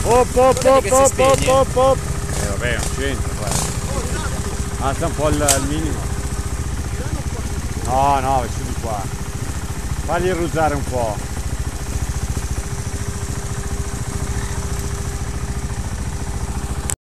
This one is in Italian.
Vabbè, non c'entra, guarda. Alza un po' il minimo. No, su di qua. Fagli ruzzare un po'.